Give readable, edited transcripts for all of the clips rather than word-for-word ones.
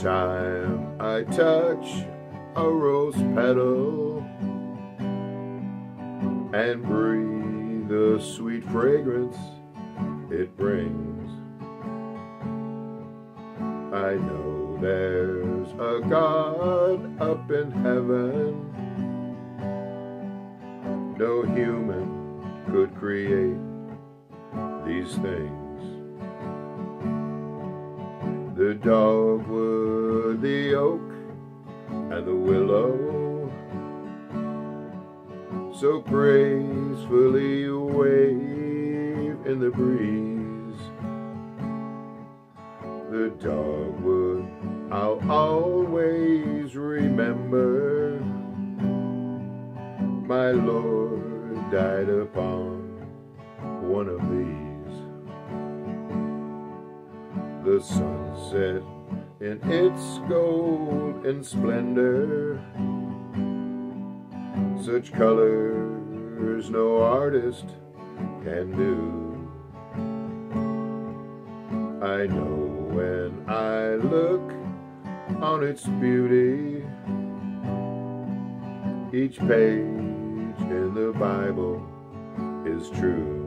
time I touch a rose petal and breathe the sweet fragrance it brings, I know there's a God up in heaven. No human could create these things. The dogwood, the oak, and the willow so gracefully wave in the breeze. The dogwood I'll always remember. My Lord died upon one of these. The sunset in its golden splendor, such colors no artist can do. I know when I look on its beauty, each page in the Bible is true.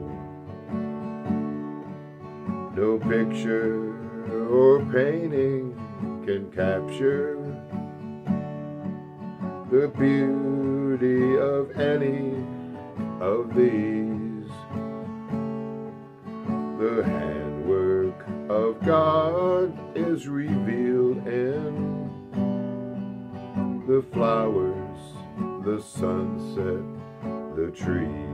No picture or painting can capture the beauty of any of these. The handwork of God is revealed in the flowers, the sunset, the trees.